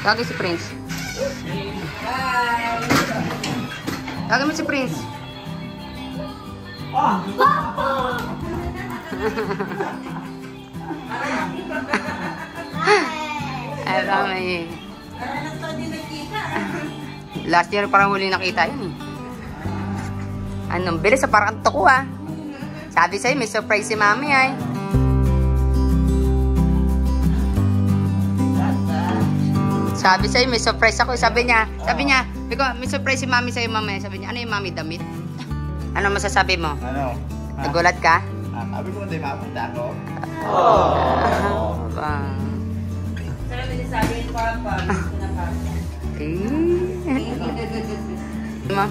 Tawagin si Prince. Bye! Tawagin mo si Prince. Ay, kami. Last year parang huli nakita yun eh. Anong bilis sa parang antok ko ah. Sabi sa'yo may surprise si mami ay. Sabi sa'yo may surprise ako. Sabi niya, may surprise si mami sa'yo mamaya. Sabi niya, ano yung mami damit? Ano masasabi mo? Ano? Nagulat ka? Sabi ko hindi mapunta ako. Sarap din sabi ni Papa. Ma?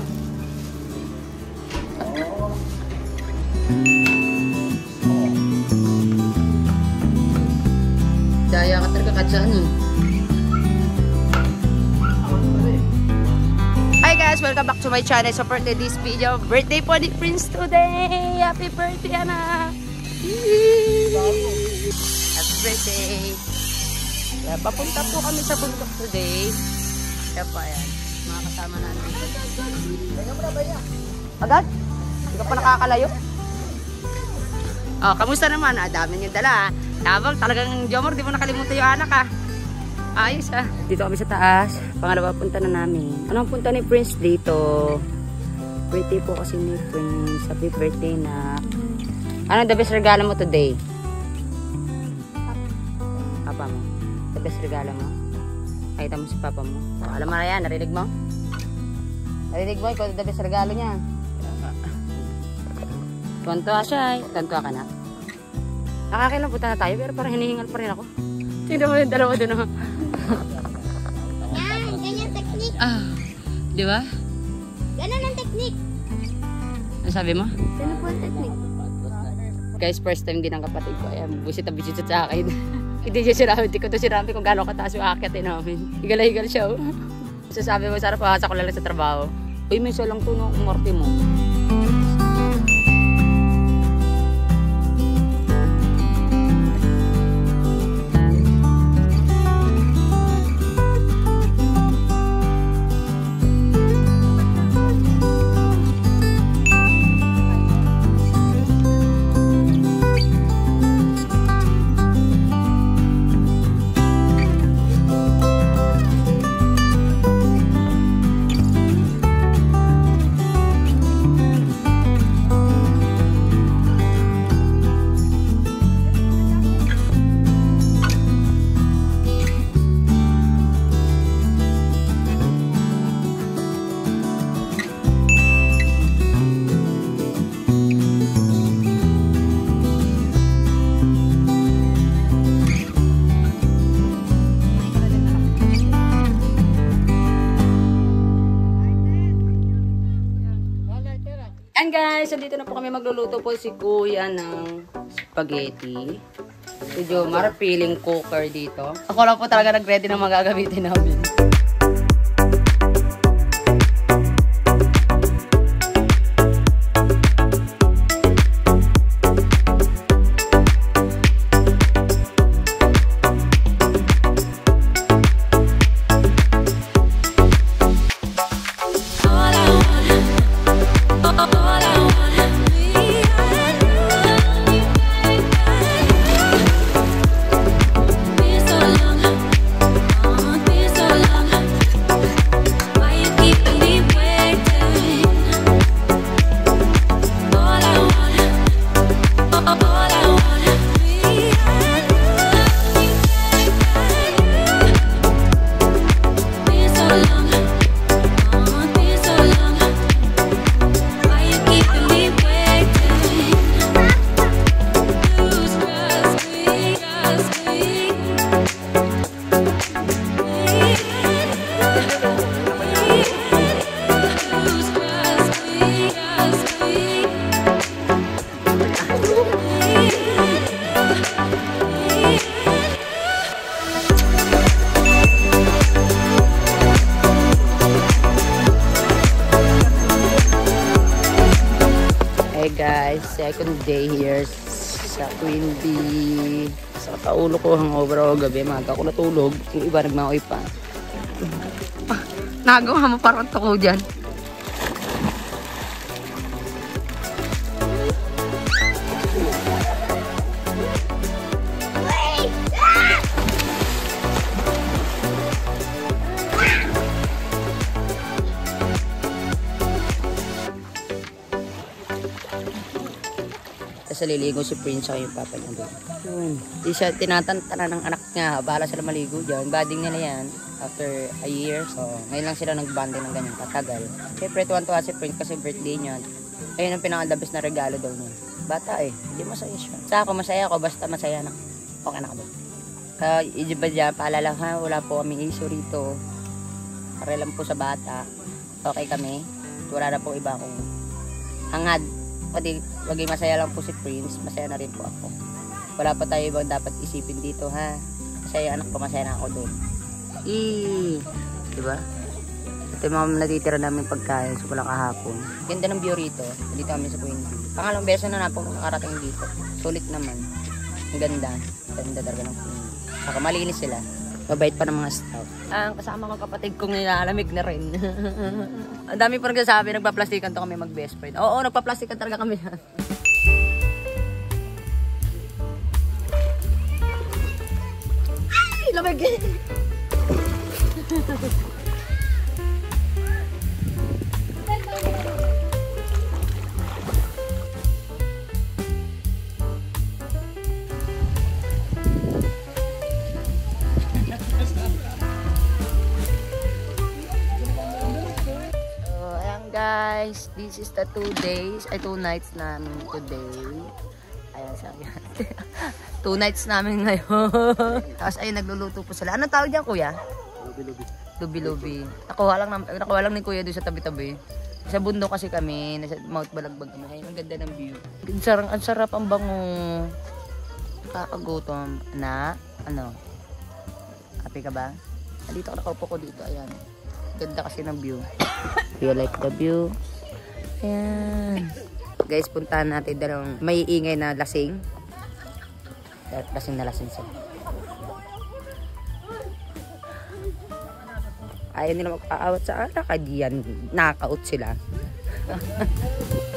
Daya ka talaga katsaan eh. Hi guys! Welcome back to my channel. So for today's video, birthday po ni Prince today! Happy birthday, anak! Happy birthday! Kaya papunta po kami sa bundok today. Kaya po, ayan. Mga kasama natin. Agad? Hindi ka pa nakakalayo? Oh, kamusta naman? Dami niyong dala. Tabang, talagang Jomar, di mo nakalimutan yung anak ah. Ayos ah. Dito kami sa taas. Pangalawa punta na namin. Anong punta ni Prince dito? Birthday po kasi ni Prince. Happy birthday na. Ano the best regalo mo today? Papa mo. The best regalo mo? Nakita mo si papa mo. Oh, alam mo na yan, narinig mo? Narinig mo, ikaw the best regalo niya. Tuwan-tuwa siya eh. Tuwan-tuwa ka na. Nakakailang punta na tayo pero parang hinihingal pa rin ako. Tingnan mo yung dalawa doon oh. Yan, ganyan technique. Ah, di ba? Ganun ang technique. Ano sabi mo? Ganun po ang technique. Guys, first time din ang kapatid ko. Ayan, busit na busit sa akin. Hindi siya sinabi. Hindi ko ito sinabi kung gano'ng kataas yung akit namin. Higal-higal siya oh. Sasabi mo, sarap pahasa ko lang sa trabaho. Uy, may isa lang ito no, umarte mo. And guys, dito na po kami magluluto po si Kuya ng spaghetti. Si Jomar, feeling cooker dito. Ako lang po talaga nag-ready ng magagamitin namin. Guys, second day here sa Queen Bee. Sa kaulo ko hangover ako gabi, maaga ako natulog. Yung iba nagmaoy pa. Nagawa mo parang tuko dyan. Tapos liligo si Prince sa yung papa niya doon. Yun. Di siya tinatantana ng anak niya. Bahala sila maligo dyan. Bading nila yan after a year. So, ngayon lang sila nag-bonding ng ganyan katagal. Siyempre, tuwan-tuwa si Prince kasi birthday niya. Ayun ang pinaka-the-best na regalo daw niya. Bata eh. Hindi masaya siya. Sa ako, masaya ako. Basta masaya na. Okay na ka doon. Kaya, iba dyan, paalala ha, wala po kaming issue rito. Para lang po sa bata. Okay kami. Wala na po iba akong hangad. Pwede, waging masaya lang po si Prince, masaya na rin po ako. Wala pa tayo ibang dapat isipin dito, ha? Masaya anak ko, masaya na ako doon. Diba? Ito yung mga natitira namin pagkain, so walang kahapon. Ganda ng view rito, dito kami sa Queen Bee. Pangalawang beses na po nakarating dito. Sulit naman. Ang ganda. Ganda talaga ng Queen Bee. Saka malinis sila. Mabait pa ng mga staff. Ang kasama ko kapatid kong nilalamig na rin. Ang dami pa nagsasabi, nagpa-plastikan to kami mag-best friend. Oo, nagpa-plastikan talaga kami yan. Ay, lamig! Guys, this is the 2 days, ay 2 nights namin today. Ayan, sabi natin. 2 nights namin ngayon. Tapos ayun, nagluluto po sila. Anong tawag diyan, kuya? Lubi-lubi. Nakuha lang ni kuya doon sa tabi-tabi. Sa bundok kasi kami, nasa Mount Balagbag kami. Ayun, ang ganda ng view. Ang sarap ang bango. Kakagutom na, ano? Happy ka ba? Dito ako nakaupo ko dito, ayan. Ganda kasi ng view. You like the view? Ayan. Guys, puntahan natin dalawang may ingay na lasing. Lasing na lasing sila. Ayaw nila magpaawat sa anak. Kaya diyan, nakaut sila.